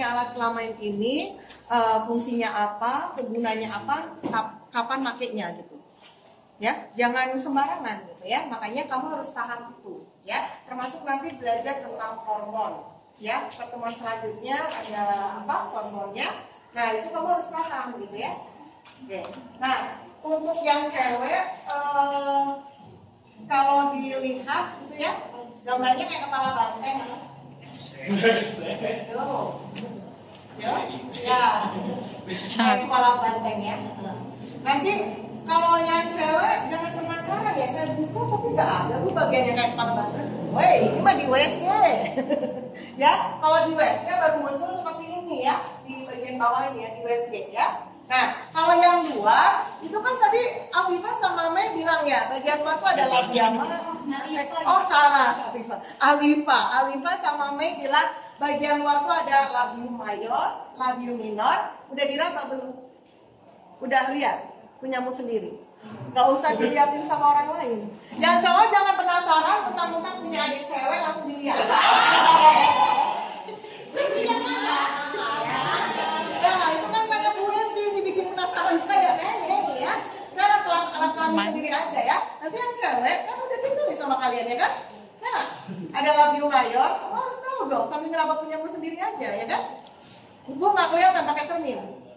punya alat kelamin ini, fungsinya apa, kegunaannya apa, kapan makainya gitu. Ya, jangan sembarangan gitu ya. Makanya kamu harus paham itu, ya. Termasuk nanti belajar tentang hormon, ya. Pertemuan selanjutnya ada apa? Hormonnya. Nah, itu kamu harus paham gitu ya. Oke. Nah, untuk yang cewek, kalau dilihat gitu ya, gambarnya kayak kepala banteng. Ya, kayak kepala banteng ya. Nanti kalau yang cewek jangan penasaran ya, saya buka tapi nggak ada bu bagiannya kayak kepala banteng. Woi, ini mah di WSG. Ya, kalau di WSG baru muncul seperti ini ya, di bagian bawah ini ya, di WSG ya. Nah, kalau yang luar itu kan tadi Afifah sama Mei bilang ya, bagian luar itu ada labia. Oh salah, Alifah sama Mei bilang bagian luar itu ada labium mayor, labium minor. Udah diraba belum? Udah lihat? Punyamu sendiri. Gak usah dilihatin sama orang lain. Yang cowok jangan penasaran, mentang-mentang punya adik cewek langsung dilihat. Nah, itu kan kata Bu Yanti dibikin penasaran saya kan ya. Saya alat kelamin sendiri aja ya. Nanti yang cewek kan udah ditulis sama kalian ya kan? Nah, ada labium mayor, kamu harus tahu dong. Sambil ngeraba punyamu sendiri aja ya kan? Ibu nggak kelihatan pakai cermin.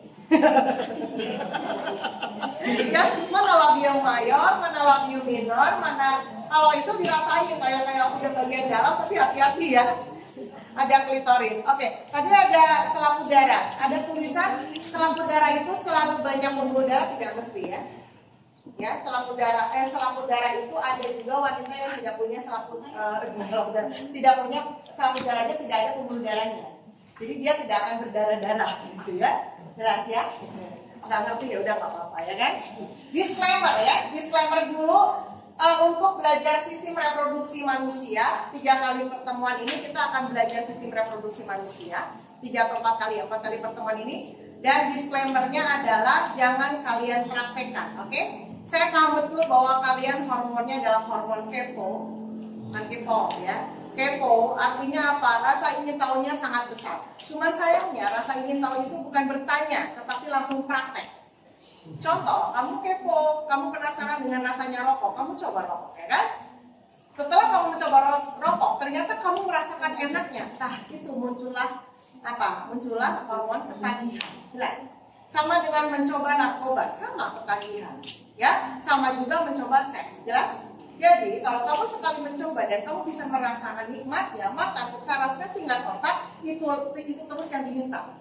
Ya, mana labium mayor, mana labium minor, mana kalau itu dirasain kayak udah bagian dalam tapi hati-hati ya. Ada klitoris. Oke, tadi ada selaput darah. Ada tulisan selaput darah itu selalu banyak pembuluh darah, tidak mesti ya. Ya, selaput darah itu ada juga wanita yang tidak punya selaput darah. Tidak punya selaput darahnya, tidak ada pembuluh darahnya. Jadi dia tidak akan berdarah-darah gitu ya. Jelas ya? Nggak ngerti ya udah nggak apa-apa ya kan? Disclaimer ya, disclaimer dulu untuk belajar sistem reproduksi manusia. 3 kali pertemuan ini kita akan belajar sistem reproduksi manusia. 3 atau 4 kali, 4 kali pertemuan ini. Dan disclaimernya adalah jangan kalian praktekkan, oke? Saya tahu betul bahwa kalian hormonnya adalah hormon kepo, bukan kepo ya. Kepo artinya apa? Rasa ingin tahunya sangat besar. Cuman sayangnya rasa ingin tahu itu bukan bertanya, tetapi langsung praktek. Contoh, kamu kepo, kamu penasaran dengan rasanya rokok, kamu coba rokok, ya kan? Setelah kamu mencoba rokok, ternyata kamu merasakan enaknya. Nah, itu muncullah apa? Muncullah hormon ketagihan. Jelas. Sama dengan mencoba narkoba, sama ketagihan. Ya, sama juga mencoba seks. Jelas? Jadi, kalau kamu sekali mencoba dan kamu bisa merasakan nikmatnya, maka secara settingan otak itu terus yang diminta.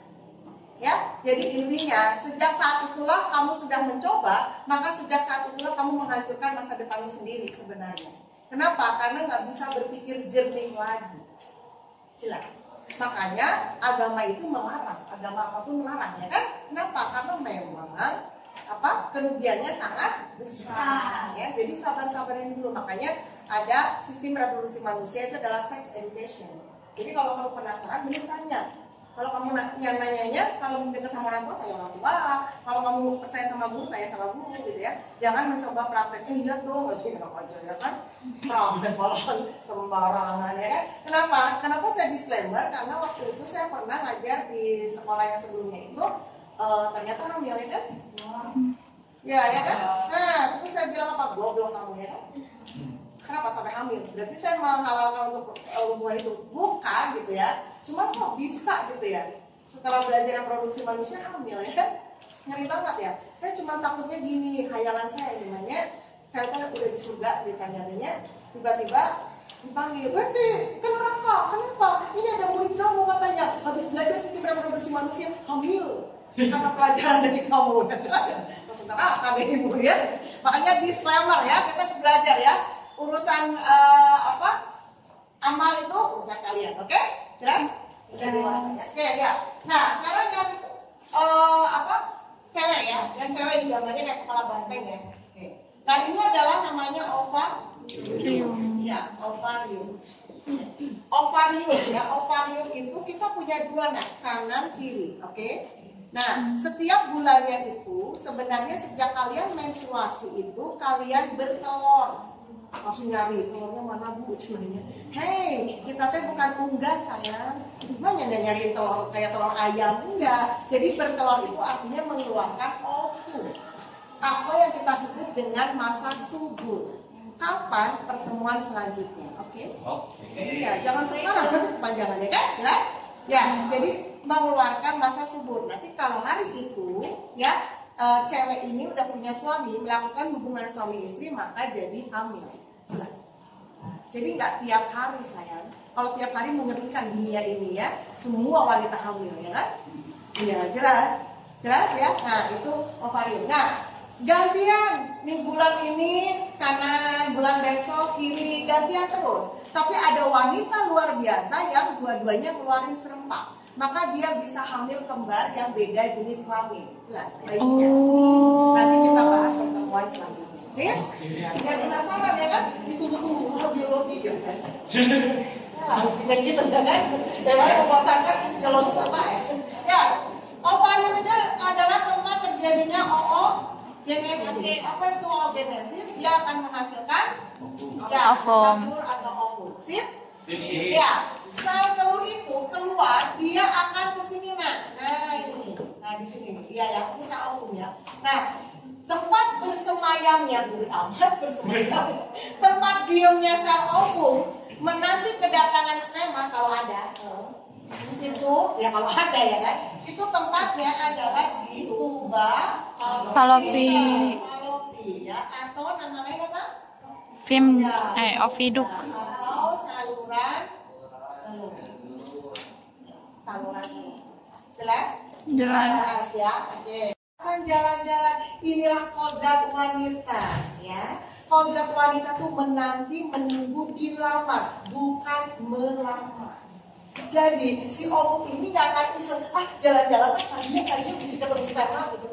Ya, jadi intinya sejak saat itulah kamu sudah mencoba, maka sejak saat itulah kamu menghancurkan masa depanmu sendiri sebenarnya. Kenapa? Karena nggak bisa berpikir jernih lagi. Jelas. Makanya agama itu melarang, agama apapun melarang ya kan? Kenapa? Karena memang kerugiannya sangat besar ya. Jadi sabar-sabarin dulu. Makanya ada sistem reproduksi manusia itu adalah sex education. Jadi kalau kamu penasaran, mending tanya. Kalau kamu nanyanya, kalau dekat sama orang tua, tanya orang tua. Kalau kamu percaya sama guru, tanya sama guru gitu ya. Jangan mencoba praktek. Lihat dong, nggak sih enak aja ya kan? Praktek malah sembarangan ya kan? Kenapa saya disclaimer? Karena waktu itu saya pernah ngajar di sekolah yang sebelumnya itu. Ternyata hamil ya kan? Ya kan? Nah, terus saya bilang apa? Goblok kamu ya kan? Kenapa sampai hamil? Berarti saya menghalalkan untuk hubungan itu bukan gitu ya. Cuma kok bisa gitu ya? Setelah belajar reproduksi manusia hamil ya kan? Ngeri banget ya. Saya cuma takutnya gini, khayalan saya gimana? Saya kan udah di surga ceritanya, tiba-tiba dipanggil, "Berarti ke neraka. Kenapa? Ini ada murid kamu katanya habis belajar sistem reproduksi manusia hamil." Karena pelajaran dari kamu masuk neraka deh ibu ya. Makanya disclaimer ya, kita belajar ya. Urusan amal itu urusan kalian, oke? Jelas? Udah dewasa ya. Oke ya. Nah sekarang yang cewek ya, yang cewek di gambarnya kayak kepala banteng ya. Oke. Nah ini adalah namanya ovarium. Ya, ovarium. Ovarium ya, ovarium itu kita punya 2 nah, kanan kiri, oke? Nah, setiap bulannya itu sebenarnya sejak kalian menstruasi itu kalian bertelur. langsung nyari telurnya mana bu, cumannya. Hei, kita teh bukan unggas sayang. Gimana nyari telur kayak telur ayam? Enggak. Jadi bertelur itu artinya mengeluarkan ovum. Apa yang kita sebut dengan masa subur. Kapan pertemuan selanjutnya? Oke? Iya, jangan sekarang nanti kepanjangannya kan? Jelas? Ya, jadi mengeluarkan masa subur. Nanti kalau hari itu ya cewek ini udah punya suami, melakukan hubungan suami istri, maka jadi hamil. Jelas. Jadi nggak tiap hari sayang. Kalau tiap hari mengerikan dunia ini ya, semua wanita hamil ya kan? Iya, jelas. Jelas ya? Nah, itu ovarium. Nah, gantian nih bulan ini kanan, bulan besok kiri, gantian terus. Tapi ada wanita luar biasa yang dua-duanya keluarin serempak, maka dia bisa hamil kembar yang beda jenis kelamin. Jelas bayinya. Nanti kita bahas pertemuan selanjutnya. Sip? Biar penasaran ya kan? Ditunggu-tunggu biologi ya kan? Ya, harus kayak gitu ya kan? Daripada membosankan kalau kita bahas. Ya, ovarium itu adalah tempat terjadinya oogenesis. Apa itu oogenesis? Dia akan menghasilkan telur atau ovum. Sip? Ya, sel telur itu keluar, dia akan ke sini nah ini, nah di sini, iya ya, ini sel ovum ya. Nah, tempat bersemayamnya, tempat diamnya sel ovum menanti kedatangan sperma kalau ada. Itu ya kalau ada ya kan, itu tempatnya adalah di tuba Fallopi ya, atau namanya apa? Oviduk atau saluran jelas ya. Oke, akan jalan-jalan, inilah kodrat wanita ya. Kodrat wanita tuh menanti, menunggu, dilamar, bukan melamar. Jadi si ovum ini nggak akan iseng jalan-jalan kayaknya bisa ketemu sperma gitu.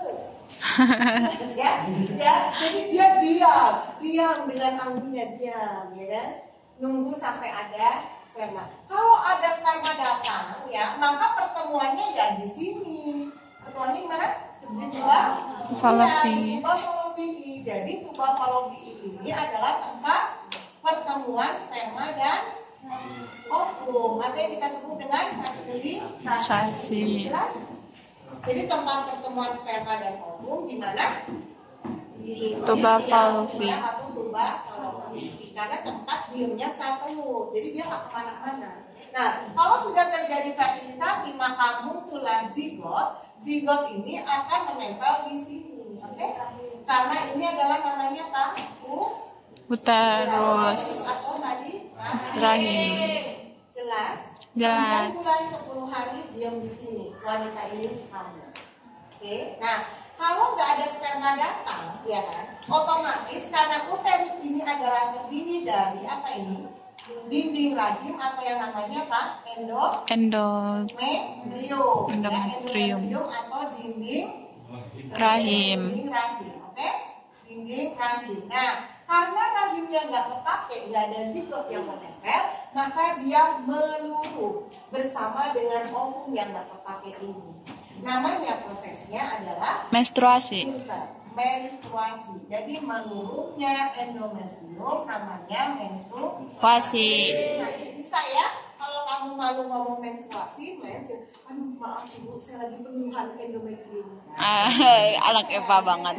Ya, jadi dia diam dengan anggunnya diam, ya kan? Nunggu sampai ada sperma. Kalau ada sperma datang, ya, maka pertemuannya ya di sini. Pertemuannya di mana? Di tuba Fallopi. Jadi tuba Fallopi ini adalah tempat pertemuan sperma dan ovum. Atau yang kita sebut dengan fertilisasi. Jelas? Jadi tempat pertemuan sperma dan ovum di mana? Di tuba Fallopi atau tuba Fallopi, karena tempat diamnya sel telur. Jadi dia nggak kemana-mana. Nah, kalau sudah terjadi fertilisasi, maka muncullah zigot. Zigot ini akan menempel di sini, oke? Karena ini adalah namanya apa? uterus atau tadi rahim. Jelas? Jelas. 9 bulan 10 hari diam di sini, wanita ini hamil. Oke, nah kalau nggak ada sperma datang, ya kan, otomatis karena uterus ini adalah terdiri dari apa ini? Dinding rahim atau yang namanya apa? Endometrium. Atau dinding rahim. Oke? Dinding rahim. Nah, karena rahimnya nggak kepake, nggak ada zigot yang menempel, maka dia meluruh bersama dengan ovum yang nggak kepake ini. Namanya prosesnya adalah menstruasi. Jadi meluruhnya endometrium namanya menstruasi. Nah, bisa ya kalau kamu malu ngomong menstruasi, aduh maaf ibu, saya lagi penuhan endometrium. Anak Eva banget.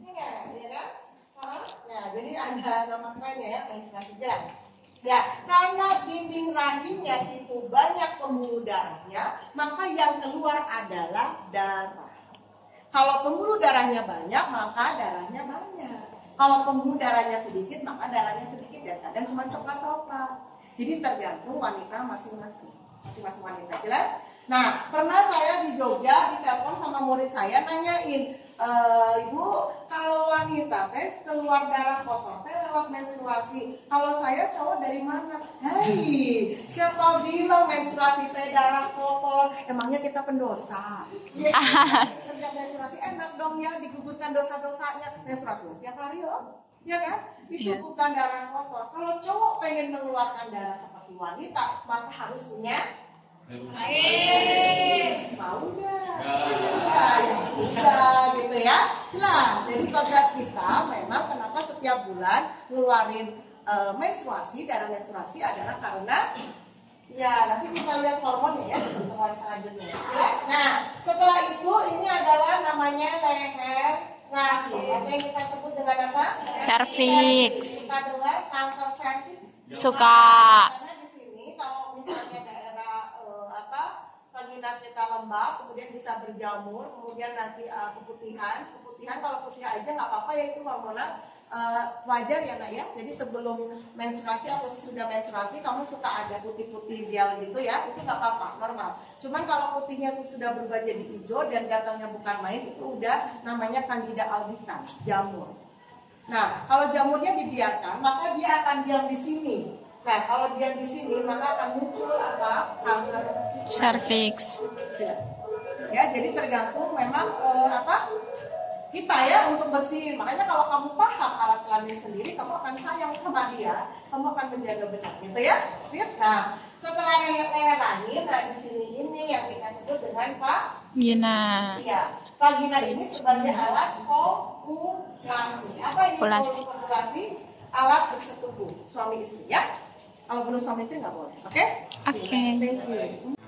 Ya, jadi ada nama kerennya ya, menstruasi jelas. Ya, karena dinding rahimnya itu banyak pembuluh darahnya, maka yang keluar adalah darah. Kalau pembuluh darahnya banyak, maka darahnya banyak. Kalau pembuluh darahnya sedikit, maka darahnya sedikit, dan kadang cuma coklat-coklat. Jadi tergantung wanita masing-masing wanita, jelas? Nah, pernah saya di Jogja ditelepon sama murid saya nanyain, Ibu, kalau wanita keluar darah kotor lewat menstruasi, kalau saya cowok dari mana? Hei, siapa bilang menstruasi darah kotor? Emangnya kita pendosa? Setiap menstruasi enak dong ya, digugurkan dosa-dosanya. Menstruasi setiap hari loh, ya kan? Itu bukan darah kotor. Kalau cowok pengen mengeluarkan darah seperti wanita, maka harus punya Mau nggak? Enggak, gitu ya. Jelas. Jadi kodrat kita memang kenapa setiap bulan ngeluarin menstruasi, darah menstruasi adalah karena ya nanti kita lihat hormonnya ya di pertemuan selanjutnya. Jelas? Nah, setelah itu ini adalah namanya leher rahim. Ada yang kita sebut dengan apa? Cervix. Kita dengar kanker cervix. Suka. Karena di sini kalau misalnya daerah vagina kita lembab, kemudian bisa berjamur, kemudian nanti keputihan kalau putih aja nggak apa-apa ya, itu hormonal. Wajar ya nak ya. Jadi sebelum menstruasi atau sesudah menstruasi kamu suka ada putih-putih gel gitu ya, itu nggak apa-apa, normal. Cuman kalau putihnya itu sudah berubah jadi hijau dan gatalnya bukan main, itu udah namanya Candida albicans, jamur. Nah, kalau jamurnya dibiarkan, maka dia akan diam di sini. Nah, kalau diam di sini, maka akan muncul apa? Kanker Cervix. Ya, jadi tergantung memang kita ya untuk bersihin. Makanya kalau kamu paham alat kelamin sendiri, kamu akan sayang sama dia, kamu akan menjaga benar, gitu ya. Sip? Nah, setelah leher rahim, nah di sini ini yang kita sebut dengan Vagina. Iya, vagina ini sebagai alat kopulasi. Apa ini kopulasi? Alat bersetubuh suami istri ya. Kalau belum suami istri nggak boleh, oke? Oke. Thank you.